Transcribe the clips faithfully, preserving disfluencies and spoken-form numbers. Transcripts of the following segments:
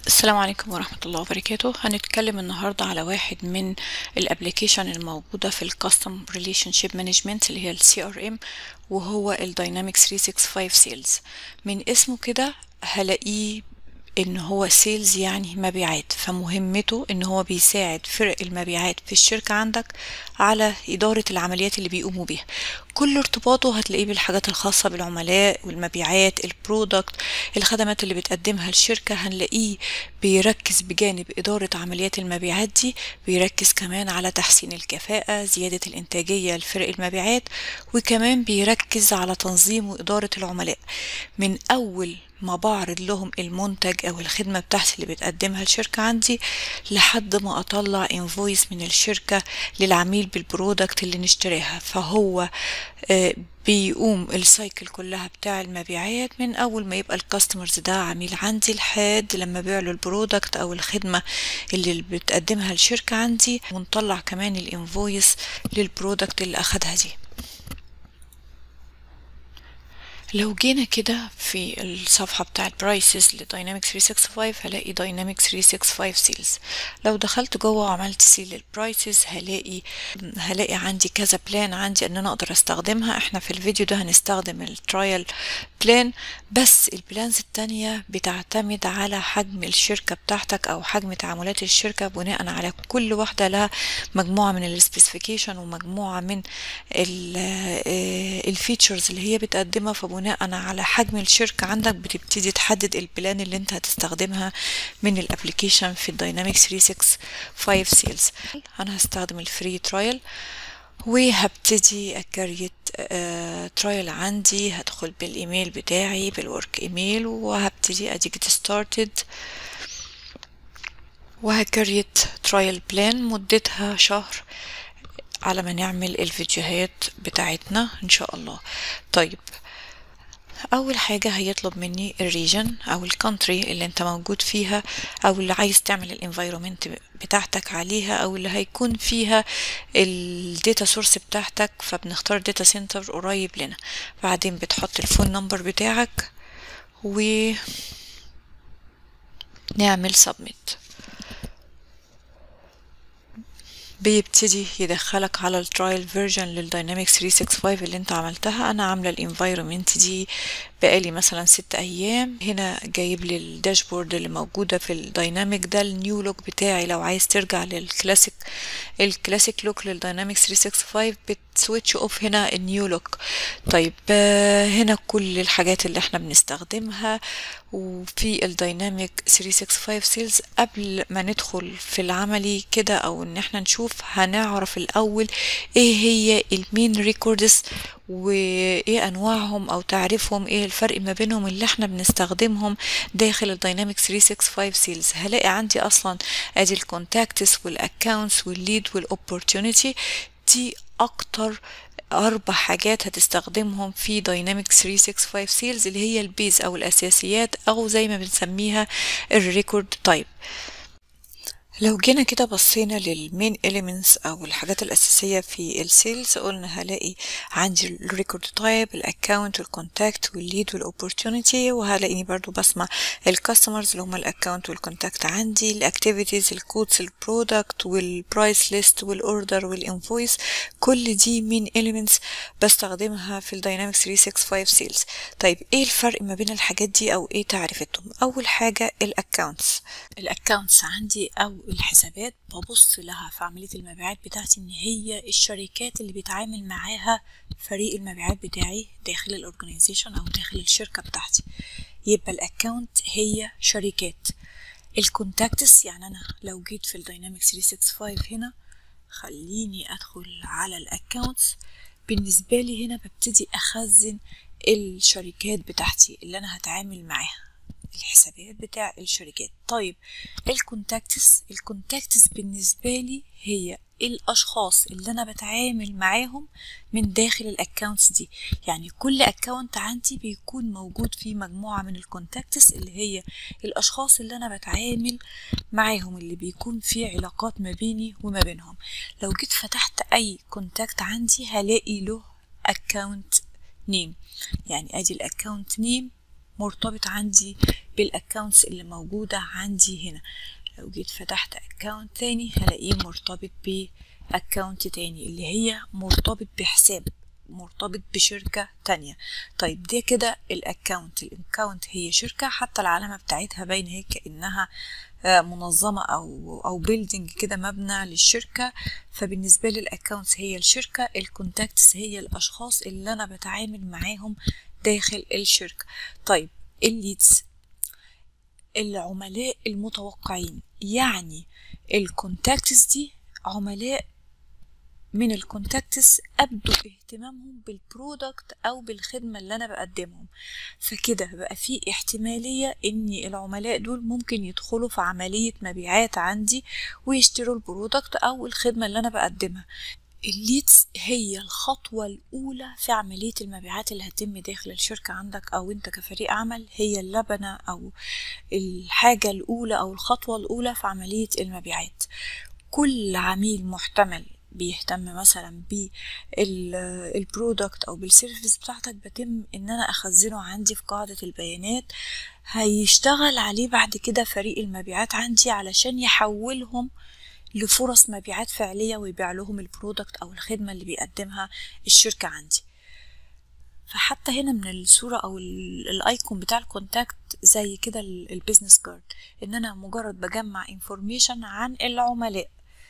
السلام عليكم ورحمة الله وبركاته. هنتكلم النهاردة على واحد من الابليكيشن الموجودة في الكاستم ريليشن شيب مانجمنت اللي هي السي ار ام، وهو الداينامكس ثلاثمية وخمسة وستين سيلز. من اسمه كده هلاقيه ان هو سيلز يعني مبيعات، فمهمته ان هو بيساعد فرق المبيعات في الشركة عندك على ادارة العمليات اللي بيقوموا بيها. كل ارتباطه هتلاقيه بالحاجات الخاصة بالعملاء والمبيعات، البرودكت، الخدمات اللي بتقدمها الشركة. هنلاقيه بيركز بجانب ادارة عمليات المبيعات دي، بيركز كمان على تحسين الكفاءة، زيادة الانتاجية لفرق المبيعات، وكمان بيركز على تنظيم وادارة العملاء. من اول ما بعرض لهم المنتج او الخدمة بتاعتي اللي بتقدمها الشركة عندي لحد ما اطلع انفويس من الشركة للعميل بالبرودكت اللي نشتريها. فهو آه بيقوم السايكل كلها بتاع المبيعات من اول ما يبقى الكاستمرز ده عميل عندي لحد لما بيع له البرودكت او الخدمة اللي بتقدمها الشركة عندي، ونطلع كمان الانفويس للبرودكت اللي اخدها دي. لو جينا كده في الصفحة بتاع البرايسز لداينامكس ثلاثمية وخمسة وستين هلاقي داينامكس ثلاثمية وخمسة وستين سيلز. لو دخلت جوه وعملت سيل للبرايسز هلاقي هلاقي عندي كذا بلان عندي ان انا اقدر استخدمها. احنا في الفيديو ده هنستخدم الترايل بلان، بس البلانز التانية بتعتمد على حجم الشركة بتاعتك او حجم تعاملات الشركة، بناء على كل واحدة لها مجموعة من السبيسيفيكيشن ومجموعة من الفيتشرز اللي هي بتقدمها. فبناء على حجم الشركة عندك بتبتدي تحدد البلان اللي انت هتستخدمها من الابليكيشن في الداينامكس ثلاثمية وخمسة وستين سيلز. انا هستخدم الفري ترايل وهبتدي اكريت ترايل عندي. هدخل بالايميل بتاعي بالورك ايميل وهبتدي ادي جيت ستارتد وهكريت ترايل بلان مدتها شهر على ما نعمل الفيديوهات بتاعتنا ان شاء الله. طيب اول حاجة هيطلب مني الريجن او الكونتري اللي انت موجود فيها او اللي عايز تعمل الانفايرومنت بتاعتك عليها او اللي هيكون فيها الداتا سورس بتاعتك، فبنختار داتا سنتر قريب لنا. بعدين بتحط الفون نمبر بتاعك ونعمل سبميت. بيبتدي يدخلك على الترايل فيرجن للداينامكس ثلاثمية وخمسة وستين اللي انت عملتها. انا عامله الانفايرومنت دي بقالي مثلا ست ايام. هنا جايب لي الداشبورد اللي موجوده في الدايناميك ده النيو لوك بتاعي. لو عايز ترجع للكلاسيك الكلاسيك لوك للداينامكس ثلاثمية وخمسة وستين بتسويتش اوف هنا النيو لوك. طيب هنا كل الحاجات اللي احنا بنستخدمها وفي الدايناميك ثلاثمية وخمسة وستين سيلز. قبل ما ندخل في العملي كده او ان احنا نشوف، هنعرف الاول ايه هي المين ريكوردز وايه انواعهم او تعريفهم، ايه الفرق ما بينهم اللي احنا بنستخدمهم داخل الدايناميك ثلاثمية وخمسة وستين سيلز. هلاقي عندي اصلا ادي الكونتاكتس والاكونتس والليد والاوبورتيونيتي. دي اكتر اربع حاجات هتستخدمهم في دايناميك ثلاثمية وخمسة وستين سيلز اللي هي البيز او الاساسيات او زي ما بنسميها الريكورد تايب. لو جينا كده بصينا للمين إليمنتس او الحاجات الاساسيه في السيلز، قلنا هلاقي عندي الريكورد تايب، الاكونت والكونتاكت والليد والاوبورتيونيتي، وهلاقيني برضو بسمع الكاستمرز اللي هم الاكونت والكونتاكت عندي، الاكتيفيتيز، الكودز، البرودكت والبرايس ليست والاوردر والانفويس. كل دي مين إليمنتس بستخدمها في الداينامكس ثلاثمية وخمسة وستين سيلز. طيب ايه الفرق ما بين الحاجات دي او ايه تعريفتهم؟ اول حاجه الاكونتس. الاكونتس عندي او الحسابات ببص لها في عملية المبيعات بتاعتي ان هي الشركات اللي بيتعامل معاها فريق المبيعات بتاعي داخل الاورجانيزيشن او داخل الشركة بتاعتي. يبقى الاكونت هي شركات. الكونتاكتس يعني انا لو جيت في الدايناميك ثلاثمية وخمسة وستين هنا خليني ادخل على الاكونتس. بالنسبة لي هنا ببتدي اخزن الشركات بتاعتي اللي انا هتعامل معاها، الحسابات بتاع الشركات. طيب الكونتاكتس الكونتاكتس بالنسبة لي هي الاشخاص اللي انا بتعامل معاهم من داخل الاكونتس دي. يعني كل اكونت عندي بيكون موجود فيه مجموعة من الكونتاكتس اللي هي الاشخاص اللي انا بتعامل معاهم، اللي بيكون فيه علاقات ما بيني وما بينهم. لو جيت فتحت اي كونتاكت عندي هلاقي له اكونت نيم، يعني ادي الاكونت نيم مرتبط عندي بالاكونتس اللي موجودة عندي هنا. لو جيت فتحت اكونت تاني هلاقيه مرتبط باكونت تاني اللي هي مرتبط بحساب مرتبط بشركة تانية. طيب ده كده الاكونت الاكونت هي شركة، حتى العلامة بتاعتها باينة هي كأنها منظمة او او بيلدينج كده، مبنى للشركة. فبالنسبة لي الاكونتس هي الشركة، الكونتاكتس هي الاشخاص اللي انا بتعامل معاهم داخل الشركة. طيب الليدز العملاء المتوقعين، يعني الكونتاكتس دي عملاء من الكونتاكتس أبدوا اهتمامهم بالبرودكت أو بالخدمة اللي أنا بقدمهم. فكده بقى في احتمالية إن العملاء دول ممكن يدخلوا في عملية مبيعات عندي ويشتروا البرودكت أو الخدمة اللي أنا بقدمها. الليدز هي الخطوة الأولى في عملية المبيعات اللي هتتم داخل الشركة عندك أو أنت كفريق عمل، هي اللبنة أو الحاجة الأولى أو الخطوة الأولى في عملية المبيعات. كل عميل محتمل بيهتم مثلا بالبرودكت او بالسيرفيس بتاعتك بتم ان انا اخزنه عندي في قاعدة البيانات، هيشتغل عليه بعد كده فريق المبيعات عندي علشان يحولهم لفرص مبيعات فعلية ويبيع لهم البرودكت او الخدمة اللي بيقدمها الشركة عندي. فحتى هنا من الصورة او الايكون بتاع الكونتاكت زي كده البيزنس كارد، ان انا مجرد بجمع انفورميشن عن العملاء،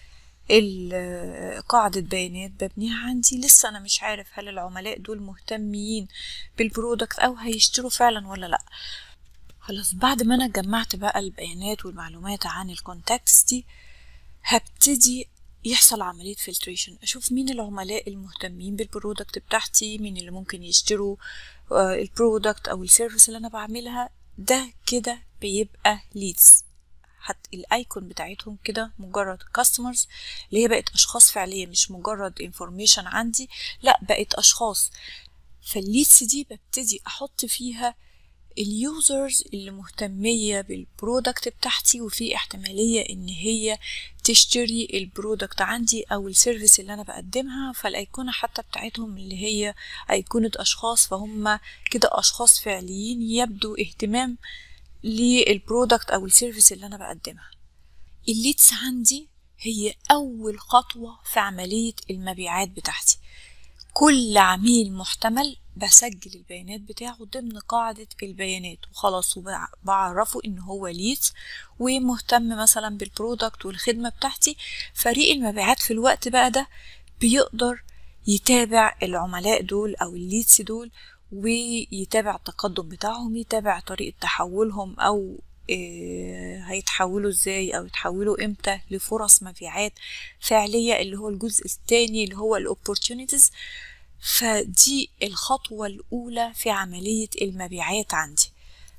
قاعدة بيانات ببنيها عندي. لسه أنا مش عارف هل العملاء دول مهتمين بالبرودكت أو هيشتروا فعلا ولا لأ. خلاص بعد ما أنا جمعت بقى البيانات والمعلومات عن الكونتاكتس دي، هبتدي يحصل عملية فلتريشن، أشوف مين العملاء المهتمين بالبرودكت بتاعتي، مين اللي ممكن يشتروا البرودكت أو السيرفيس اللي أنا بعملها. ده كده بيبقى ليدز. حتى الايكون بتاعتهم كده مجرد كاستمرز، اللي هي بقت اشخاص فعليه مش مجرد انفورميشن عندي، لا بقت اشخاص. فالليدز دي ببتدي احط فيها اليوزرز اللي مهتمية بالبرودكت بتاعتي وفي احتمالية ان هي تشتري البرودكت عندي او السيرفيس اللي انا بقدمها. فالايقونة حتى بتاعتهم اللي هي ايقونة اشخاص، فهم كده اشخاص فعليين يبدو اهتمام للبرودكت او السيرفيس اللي انا بقدمها. الليدز عندي هي اول خطوة في عملية المبيعات بتاعتي. كل عميل محتمل بسجل البيانات بتاعه ضمن قاعدة البيانات وخلاص، وبعرفه ان هو ليدز ومهتم مثلا بالبرودكت والخدمة بتاعتي. فريق المبيعات في الوقت بقى ده بيقدر يتابع العملاء دول او الليدز دول ويتابع التقدم بتاعهم، يتابع طريقة تحولهم او إيه هيتحولوا ازاي او يتحولوا امتى لفرص مبيعات فعلية، اللي هو الجزء الثاني اللي هو الاوبورتيونيتيز. فدي الخطوة الاولى في عملية المبيعات عندي.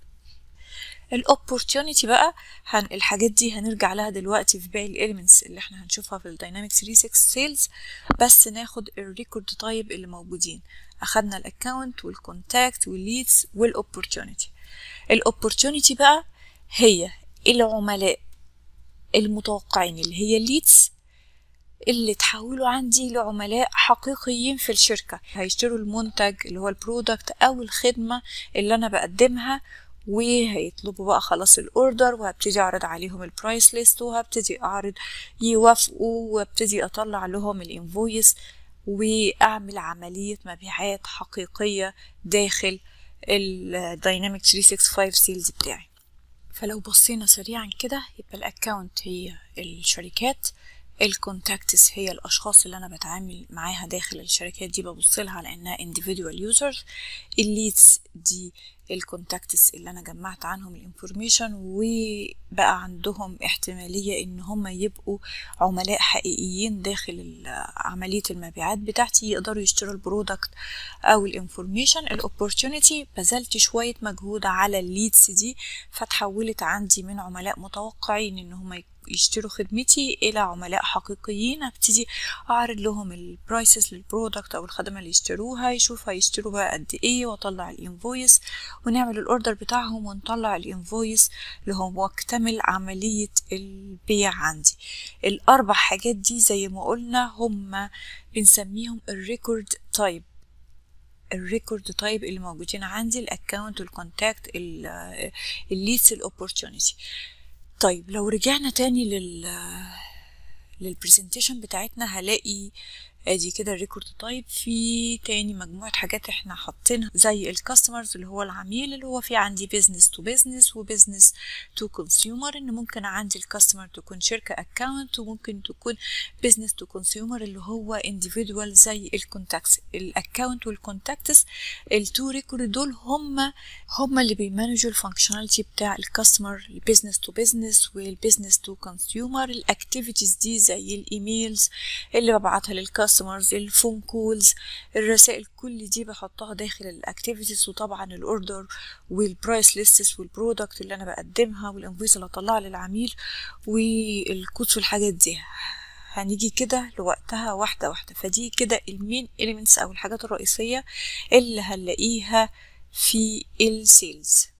الاوبورتيونيتي بقى هن الحاجات دي هنرجع لها دلوقتي في باقي الاليمنتس اللي احنا هنشوفها في الداينامكس ثلاثة وستين سيلز، بس ناخد الريكورد تايب اللي موجودين. اخدنا الاكونت والكونتاكت والليدز والاوبورتيونيتي. الاوبورتيونيتي بقى هي العملاء المتوقعين اللي هي الليدز اللي تحولوا عندي لعملاء حقيقيين في الشركة، هيشتروا المنتج اللي هو البرودكت او الخدمة اللي انا بقدمها، وهيطلبوا بقى خلاص الاوردر وهبتدي اعرض عليهم البرايس ليست وهبتدي اعرض يوافقوا وابتدي اطلع لهم الانفويس واعمل عملية مبيعات حقيقية داخل الدايناميك ثلاثمية وخمسة وستين سيلز بتاعي. فلو بصينا سريعا كده يبقى الاكونت هي الشركات، الكونتاكتس هي الاشخاص اللي انا بتعامل معاها داخل الشركات دي ببصلها على انها individual users، الليدز دي الكونتاكتس اللي انا جمعت عنهم الانفورميشن وبقى عندهم احتمالية ان هم يبقوا عملاء حقيقيين داخل عملية المبيعات بتاعتي، يقدروا يشتروا البرودكت او الانفورميشن. الاوبورتيونيتي بذلت شوية مجهود على الليدز دي فتحولت عندي من عملاء متوقعين ان هم يشتروا خدمتي الى عملاء حقيقيين. ابتدي اعرض لهم البرايسز للبرودكت او الخدمه اللي يشتروها، يشوف هيشتروا بقى قد ايه واطلع الانفويس ونعمل الاوردر بتاعهم ونطلع الانفويس لهم واكتمل عمليه البيع عندي. الاربع حاجات دي زي ما قلنا هم بنسميهم الريكورد تايب. الريكورد تايب اللي موجودين عندي، الاكونت والكونتاكت الليدز الاوبورتيونيتي. طيب لو رجعنا تاني لل للبرزنتيشن بتاعتنا هلاقي ادي كده الريكورد تايب، في تاني مجموعة حاجات احنا حاطينها زي الكاستمرز اللي هو العميل، اللي هو في عندي بيزنس تو بيزنس وبيزنس تو كونسيومر، ان ممكن عندي الكاستمر تكون شركة اكاونت وممكن تكون بيزنس تو كونسيومر اللي هو individual زي الكونتاكتس. الاكاونت والكونتاكتس التو ريكورد دول هم هم اللي بيمانجوا الفانكشناليتي بتاع الكاستمر البيزنس تو بيزنس والبيزنس تو كونسيومر. الاكتيفيتيز دي زي الايميلز اللي ببعتها للكاستمر، الفون كولز، الرسائل، كل دي بحطها داخل الاكتيفيتيز. وطبعا الاوردر والبرايس ليستس والبرودكت اللي انا بقدمها والانفويس اللي اطلعها للعميل والكودز والحاجات دي هنيجي كده لوقتها واحدة واحدة. فدي كده المين إليمنتس او الحاجات الرئيسية اللي هنلاقيها في السيلز.